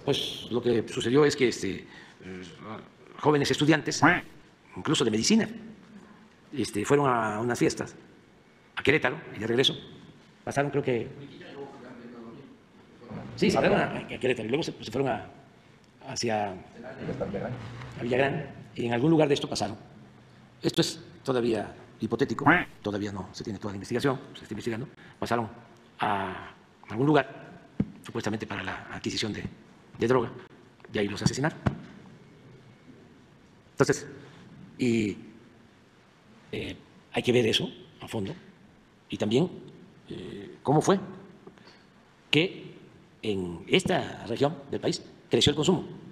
Pues lo que sucedió es que jóvenes estudiantes, incluso de medicina, fueron a unas fiestas a Querétaro y de regreso pasaron, creo que sí, se fueron a Querétaro y luego se fueron hacia Villagrán y en algún lugar de esto pasaron. Esto es todavía hipotético, todavía no se tiene toda la investigación, se está investigando. Pasaron a algún lugar, supuestamente para la adquisición de droga, y ahí los asesinaron. Entonces, hay que ver eso a fondo y también cómo fue que en esta región del país creció el consumo.